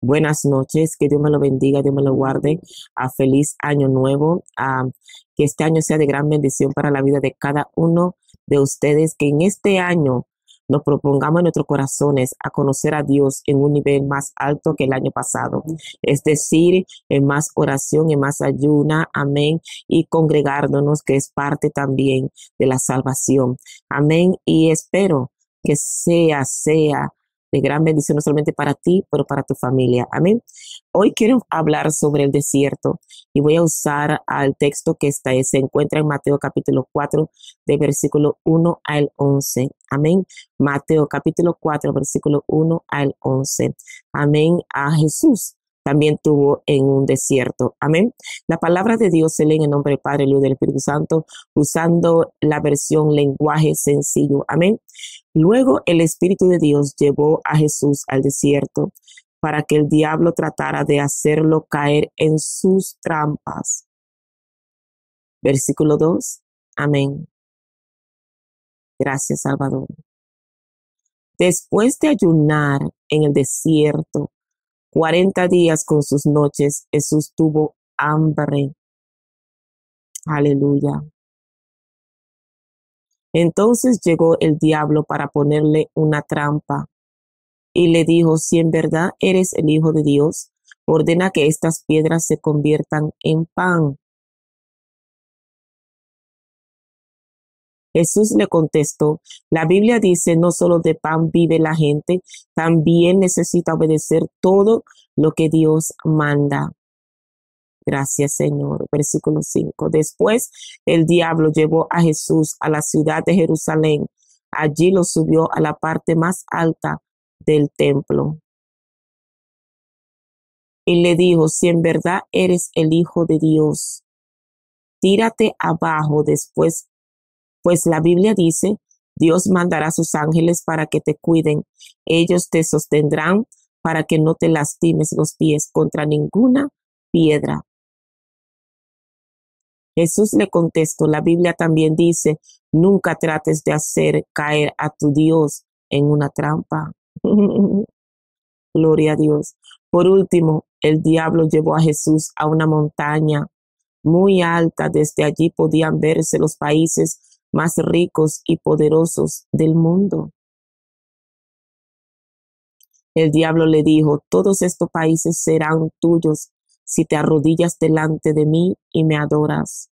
Buenas noches, que Dios me lo bendiga, Dios me lo guarde. Feliz año nuevo. Que este año sea de gran bendición para la vida de cada uno de ustedes. Que en este año nos propongamos en nuestros corazones a conocer a Dios en un nivel más alto que el año pasado. Es decir, en más oración, en más ayuna, amén, y congregándonos, que es parte también de la salvación. Amén, y espero que sea de gran bendición, no solamente para ti, pero para tu familia. Amén. Hoy quiero hablar sobre el desierto y voy a usar al texto que se encuentra en Mateo capítulo 4, de versículo 1 al 11. Amén. Mateo capítulo 4, versículo 1 al 11. Amén. A Jesús también tuvo en un desierto. Amén. La palabra de Dios se lee en el nombre del Padre, el Hijo y del Espíritu Santo, usando la versión lenguaje sencillo. Amén. Luego el Espíritu de Dios llevó a Jesús al desierto para que el diablo tratara de hacerlo caer en sus trampas. Versículo 2. Amén. Gracias, Salvador. Después de ayunar en el desierto 40 días con sus noches, Jesús tuvo hambre. Aleluya. Entonces llegó el diablo para ponerle una trampa y le dijo: si en verdad eres el Hijo de Dios, ordena que estas piedras se conviertan en pan. Jesús le contestó: la Biblia dice, no solo de pan vive la gente, también necesita obedecer todo lo que Dios manda. Gracias, Señor. Versículo 5. Después el diablo llevó a Jesús a la ciudad de Jerusalén. Allí lo subió a la parte más alta del templo y le dijo: si en verdad eres el Hijo de Dios, tírate abajo después, pues la Biblia dice, Dios mandará a sus ángeles para que te cuiden. Ellos te sostendrán para que no te lastimes los pies contra ninguna piedra. Jesús le contestó: la Biblia también dice, nunca trates de hacer caer a tu Dios en una trampa. Gloria a Dios. Por último, el diablo llevó a Jesús a una montaña muy alta. Desde allí podían verse los países más ricos y poderosos del mundo. El diablo le dijo: todos estos países serán tuyos si te arrodillas delante de mí y me adoras.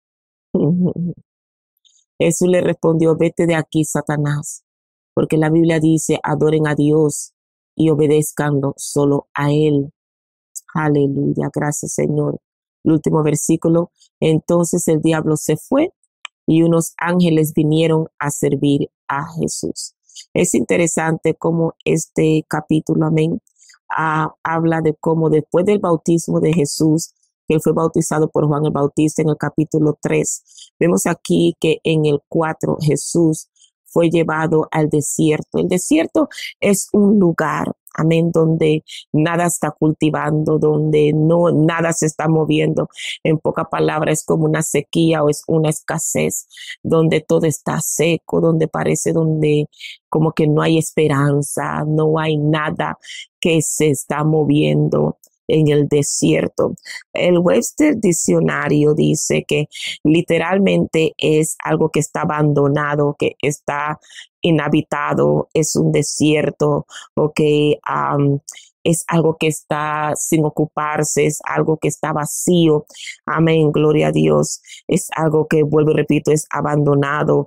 Jesús le respondió: vete de aquí, Satanás, porque la Biblia dice, adoren a Dios y obedezcanlo solo a Él. Aleluya, gracias, Señor. El último versículo: entonces el diablo se fue y unos ángeles vinieron a servir a Jesús. Es interesante cómo este capítulo, amén, habla de cómo después del bautismo de Jesús, que él fue bautizado por Juan el Bautista en el capítulo 3, vemos aquí que en el 4 Jesús fue llevado al desierto. El desierto es un lugar, amén, donde nada está cultivando, donde no nada se está moviendo. En pocas palabras, es como una sequía o es una escasez, donde todo está seco, donde parece donde como que no hay esperanza, no hay nada que se está moviendo en el desierto. El Webster Diccionario dice que literalmente es algo que está abandonado, que está inhabitado, es un desierto, o que es algo que está sin ocuparse, es algo que está vacío. Amén, gloria a Dios. Es algo que, vuelvo y repito, es abandonado,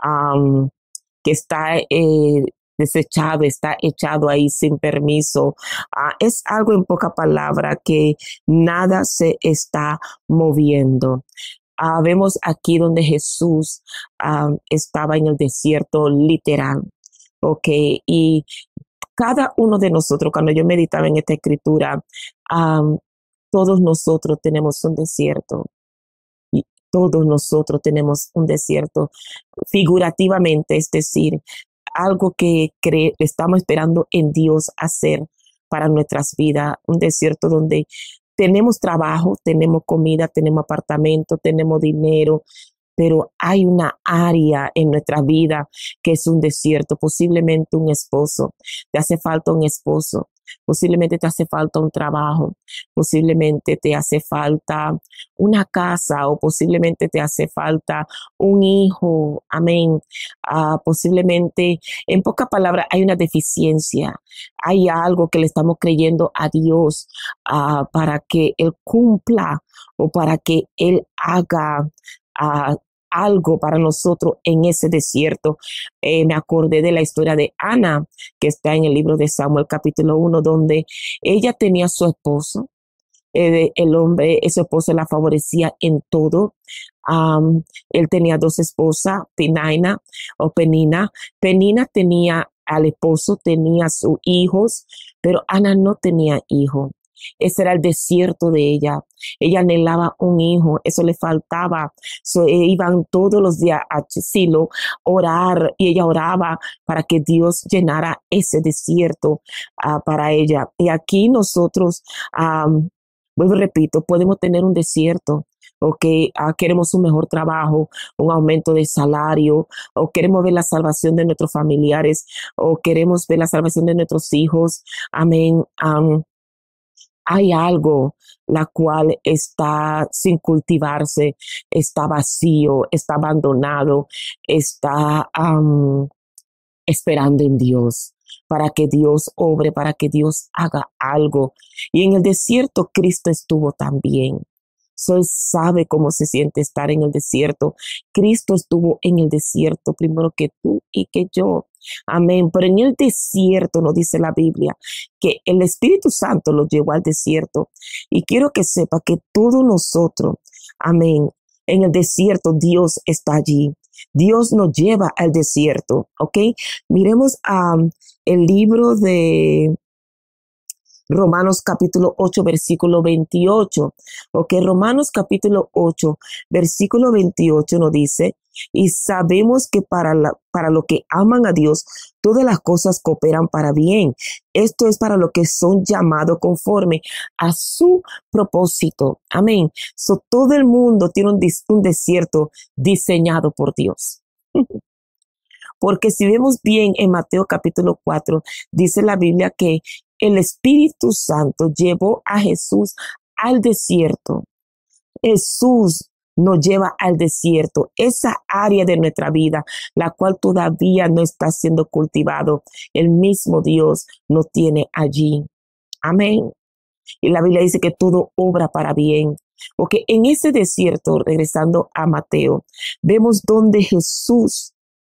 que está desechado, está echado ahí sin permiso. Es algo, en poca palabra, que nada se está moviendo. Vemos aquí donde Jesús estaba en el desierto literal. Ok, y cada uno de nosotros, cuando yo meditaba en esta escritura, todos nosotros tenemos un desierto. Y todos nosotros tenemos un desierto figurativamente, es decir, algo que estamos esperando en Dios hacer para nuestras vidas, un desierto donde tenemos trabajo, tenemos comida, tenemos apartamento, tenemos dinero, pero hay una área en nuestra vida que es un desierto, posiblemente un esposo. Te hace falta un esposo, Posiblemente te hace falta un trabajo, posiblemente te hace falta una casa o posiblemente te hace falta un hijo. Amén. Posiblemente, en pocas palabras, hay una deficiencia. Hay algo que le estamos creyendo a Dios para que Él cumpla o para que Él haga ah, algo para nosotros en ese desierto. Me acordé de la historia de Ana, que está en el libro de Samuel capítulo 1, donde ella tenía su esposo. El hombre, su esposo la favorecía en todo. Él tenía dos esposas, Penina o Penina. Penina tenía al esposo, tenía sus hijos, pero Ana no tenía hijo. Ese era el desierto de ella. Ella anhelaba un hijo, eso le faltaba. Iban todos los días a Silo a orar y ella oraba para que Dios llenara ese desierto para ella. Y aquí nosotros, vuelvo y repito, podemos tener un desierto. O que queremos un mejor trabajo, un aumento de salario, o queremos ver la salvación de nuestros familiares, o queremos ver la salvación de nuestros hijos. Amén. Hay algo la cual está sin cultivarse, está vacío, está abandonado, está esperando en Dios, para que Dios obre, para que Dios haga algo. Y en el desierto Cristo estuvo también. Él sabe cómo se siente estar en el desierto. Cristo estuvo en el desierto primero que tú y que yo. Amén. Pero en el desierto nos dice la Biblia que el Espíritu Santo lo llevó al desierto. Y quiero que sepa que todos nosotros, amén, en el desierto Dios está allí. Dios nos lleva al desierto, ¿ok? Miremos el libro de Romanos capítulo 8, versículo 28. Ok, Romanos capítulo 8, versículo 28 nos dice, y sabemos que para lo que aman a Dios, todas las cosas cooperan para bien. Esto es para lo que son llamados conforme a su propósito. Amén. Todo el mundo tiene un desierto diseñado por Dios. Porque si vemos bien en Mateo capítulo 4, dice la Biblia que el Espíritu Santo llevó a Jesús al desierto. Jesús nos lleva al desierto, esa área de nuestra vida, la cual todavía no está siendo cultivado. El mismo Dios nos tiene allí. Amén. Y la Biblia dice que todo obra para bien. Porque en ese desierto, regresando a Mateo, vemos donde Jesús,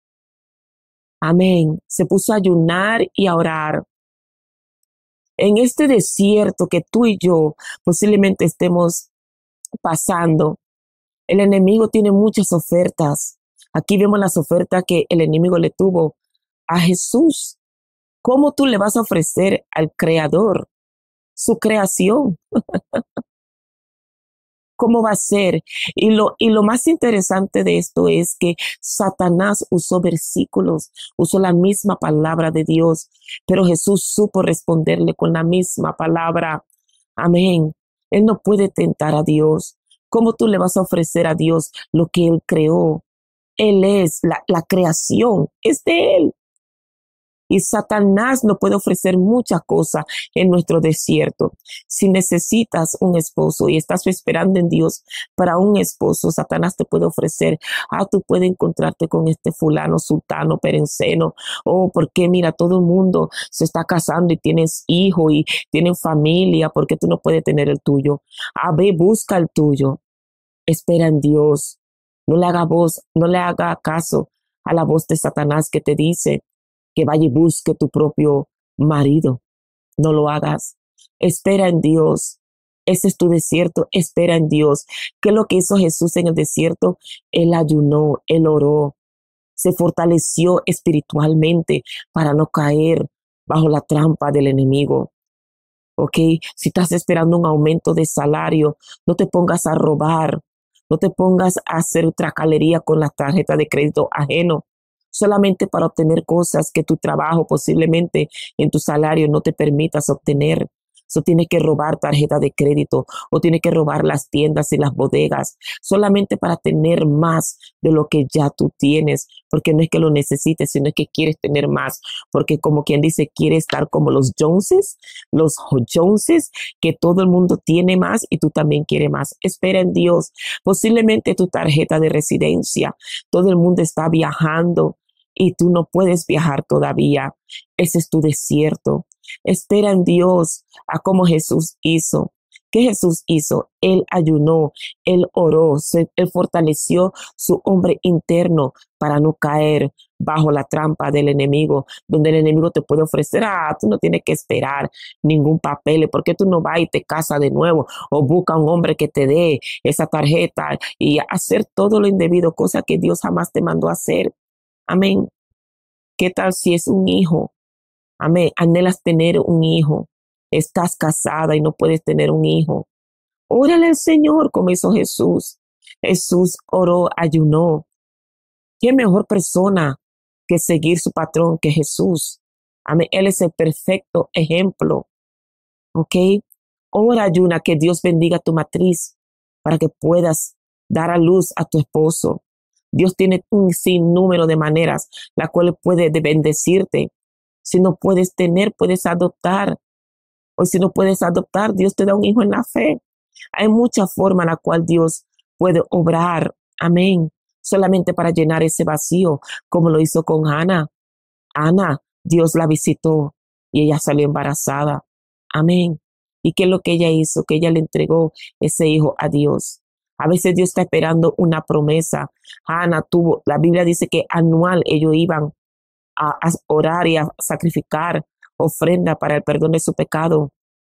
amén, se puso a ayunar y a orar. En este desierto que tú y yo posiblemente estemos pasando, el enemigo tiene muchas ofertas. Aquí vemos las ofertas que el enemigo le tuvo a Jesús. ¿Cómo tú le vas a ofrecer al Creador su creación? ¿Cómo va a ser? Y lo más interesante de esto es que Satanás usó versículos, usó la misma palabra de Dios, pero Jesús supo responderle con la misma palabra. Amén. Él no puede tentar a Dios. ¿Cómo tú le vas a ofrecer a Dios lo que Él creó? Él es la creación, es de Él. Y Satanás no puede ofrecer muchas cosas en nuestro desierto. Si necesitas un esposo y estás esperando en Dios para un esposo, Satanás te puede ofrecer, tú puedes encontrarte con este fulano, sultano, perenceno, porque mira, todo el mundo se está casando y tienes hijo y tienen familia, porque tú no puedes tener el tuyo. Ve, busca el tuyo. Espera en Dios. No le haga caso a la voz de Satanás que te dice que vaya y busque tu propio marido. No lo hagas. Espera en Dios. Ese es tu desierto. Espera en Dios. ¿Qué es lo que hizo Jesús en el desierto? Él ayunó, él oró, se fortaleció espiritualmente para no caer bajo la trampa del enemigo. ¿Ok? Si estás esperando un aumento de salario, no te pongas a robar. No te pongas a hacer tracalería con la tarjeta de crédito ajeno, solamente para obtener cosas que tu trabajo posiblemente en tu salario no te permitas obtener. So tiene que robar tarjeta de crédito o tiene que robar las tiendas y las bodegas solamente para tener más de lo que ya tú tienes, porque no es que lo necesites, sino es que quieres tener más, porque como quien dice, quiere estar como los Joneses, que todo el mundo tiene más y tú también quieres más. Espera en Dios. Posiblemente tu tarjeta de residencia, todo el mundo está viajando y tú no puedes viajar todavía. Ese es tu desierto. Espera en Dios a como Jesús hizo. ¿Qué Jesús hizo? Él ayunó, él oró, él fortaleció su hombre interno para no caer bajo la trampa del enemigo, donde el enemigo te puede ofrecer, tú no tienes que esperar ningún papel, ¿por qué tú no vas y te casas de nuevo o busca un hombre que te dé esa tarjeta y hacer todo lo indebido, cosa que Dios jamás te mandó a hacer? Amén. ¿Qué tal si es un hijo? Amén. Anhelas tener un hijo. Estás casada y no puedes tener un hijo. Órale al Señor como hizo Jesús. Jesús oró, ayunó. ¿Qué mejor persona que seguir su patrón que Jesús? Amén. Él es el perfecto ejemplo. ¿Ok? Ora, ayuna, que Dios bendiga tu matriz para que puedas dar a luz a tu esposo. Dios tiene un sinnúmero de maneras la cual puede bendecirte. Si no puedes tener, puedes adoptar. O si no puedes adoptar, Dios te da un hijo en la fe. Hay muchas formas en la cual Dios puede obrar. Amén. Solamente para llenar ese vacío, como lo hizo con Ana. Ana, Dios la visitó y ella salió embarazada. Amén. ¿Y qué es lo que ella hizo? Que ella le entregó ese hijo a Dios. A veces Dios está esperando una promesa. Ana tuvo, la Biblia dice que anual ellos iban a orar y a sacrificar ofrenda para el perdón de su pecado.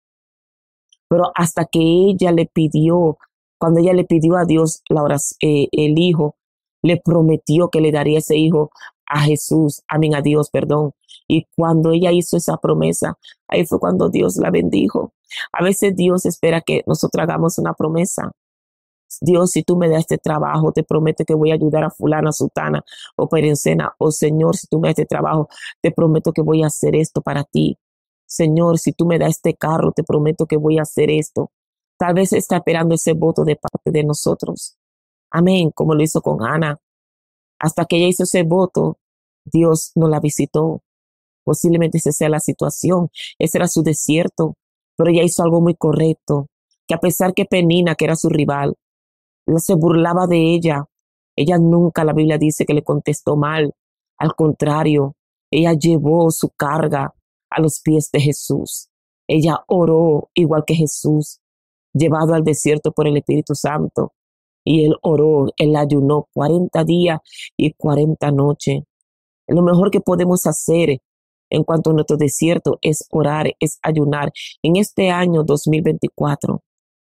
Pero hasta que ella le pidió, cuando ella le pidió a Dios el hijo, le prometió que le daría ese hijo a Jesús, amén, a Dios, perdón. Y cuando ella hizo esa promesa, ahí fue cuando Dios la bendijo. A veces Dios espera que nosotros hagamos una promesa. Dios, si tú me das este trabajo, te prometo que voy a ayudar a fulana, sutana o perencena. O Señor, si tú me das este trabajo, te prometo que voy a hacer esto para ti. Señor, si tú me das este carro, te prometo que voy a hacer esto. Tal vez está esperando ese voto de parte de nosotros. Amén, como lo hizo con Ana. Hasta que ella hizo ese voto, Dios no la visitó. Posiblemente esa sea la situación. Ese era su desierto. Pero ella hizo algo muy correcto. Que a pesar que Penina, que era su rival, se burlaba de ella. Ella nunca, la Biblia dice que le contestó mal. Al contrario, ella llevó su carga a los pies de Jesús. Ella oró igual que Jesús, llevado al desierto por el Espíritu Santo. Y él oró, él ayunó 40 días y 40 noches. Lo mejor que podemos hacer en cuanto a nuestro desierto es orar, es ayunar. En este año 2024,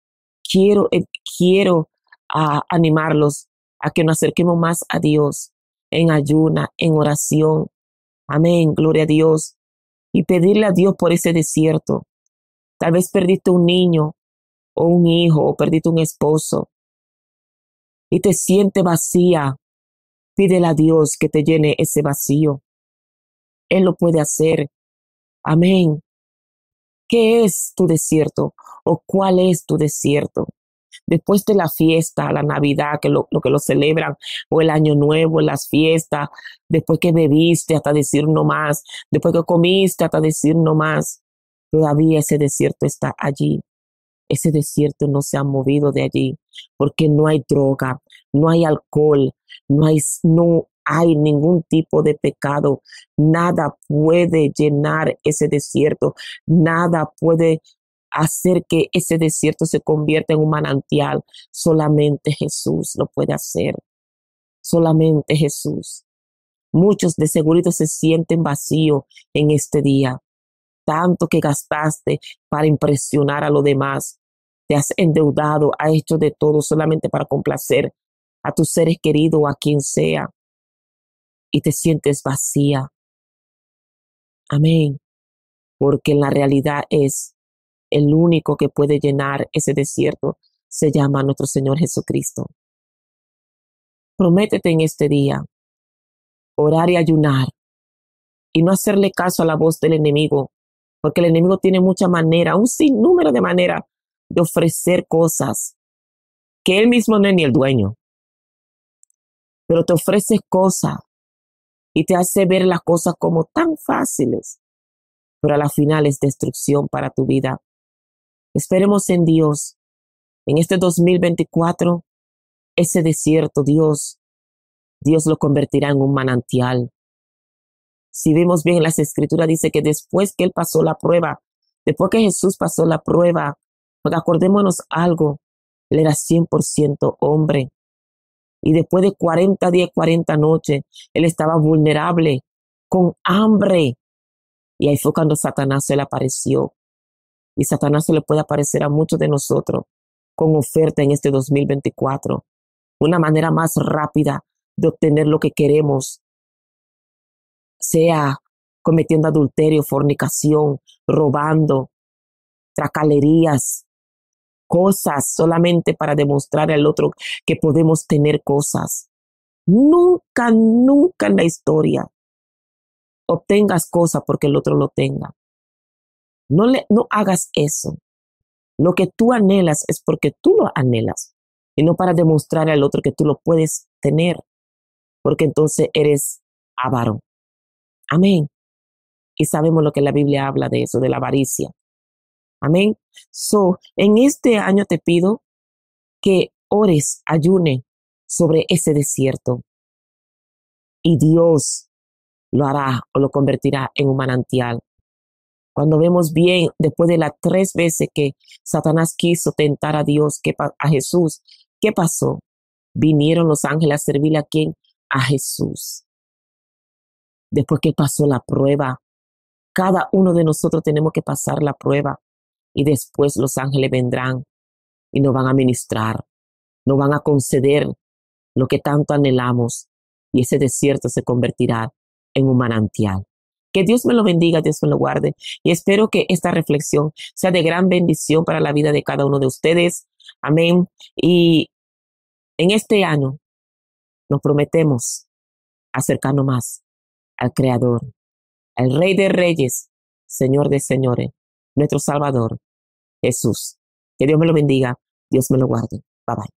quiero animarlos a que nos acerquemos más a Dios en ayuna, en oración. Amén, gloria a Dios. Y pedirle a Dios por ese desierto. Tal vez perdiste un niño o un hijo o perdiste un esposo y te sientes vacía. Pídele a Dios que te llene ese vacío. Él lo puede hacer. Amén. ¿Qué es tu desierto o cuál es tu desierto? Después de la fiesta, la Navidad, lo que lo celebran, o el Año Nuevo, las fiestas, después que bebiste hasta decir no más, después que comiste hasta decir no más, todavía ese desierto está allí. Ese desierto no se ha movido de allí, porque no hay droga, no hay alcohol, no hay ningún tipo de pecado. Nada puede llenar ese desierto, nada puede hacer que ese desierto se convierta en un manantial. Solamente Jesús lo puede hacer. Solamente Jesús. Muchos de seguro se sienten vacíos en este día. Tanto que gastaste para impresionar a los demás. Te has endeudado, has hecho de todo solamente para complacer a tus seres queridos o a quien sea. Y te sientes vacía. Amén. Porque en la realidad es el único que puede llenar ese desierto. Se llama nuestro Señor Jesucristo. Prométete en este día orar y ayunar y no hacerle caso a la voz del enemigo porque el enemigo tiene mucha manera, un sinnúmero de maneras de ofrecer cosas que él mismo no es ni el dueño, pero te ofrece cosas y te hace ver las cosas como tan fáciles, pero a la final es destrucción para tu vida. Esperemos en Dios. En este 2024, ese desierto, Dios lo convertirá en un manantial. Si vemos bien en las escrituras, dice que después que él pasó la prueba, después que Jesús pasó la prueba, porque acordémonos algo, él era 100% hombre. Y después de 40 días, 40 noches, él estaba vulnerable, con hambre. Y ahí fue cuando Satanás se le apareció. Y Satanás se le puede aparecer a muchos de nosotros con oferta en este 2024. Una manera más rápida de obtener lo que queremos, sea cometiendo adulterio, fornicación, robando, tracalerías, cosas solamente para demostrar al otro que podemos tener cosas. Nunca, nunca en la historia obtengas cosas porque el otro lo tenga. No hagas eso. Lo que tú anhelas es porque tú lo anhelas y no para demostrar al otro que tú lo puedes tener, porque entonces eres avaro. Amén. Y sabemos lo que la Biblia habla de eso, de la avaricia. Amén. En este año te pido que ores, ayune sobre ese desierto y Dios lo hará o lo convertirá en un manantial. Cuando vemos bien, después de las 3 veces que Satanás quiso tentar a Dios, a Jesús, ¿qué pasó? Vinieron los ángeles a servirle a quién? A Jesús. Después que pasó la prueba, cada uno de nosotros tenemos que pasar la prueba y después los ángeles vendrán y nos van a ministrar, nos van a conceder lo que tanto anhelamos y ese desierto se convertirá en un manantial. Que Dios me lo bendiga, Dios me lo guarde y espero que esta reflexión sea de gran bendición para la vida de cada uno de ustedes. Amén. Y en este año nos prometemos acercarnos más al Creador, al Rey de Reyes, Señor de Señores, nuestro Salvador, Jesús. Que Dios me lo bendiga, Dios me lo guarde. Bye bye.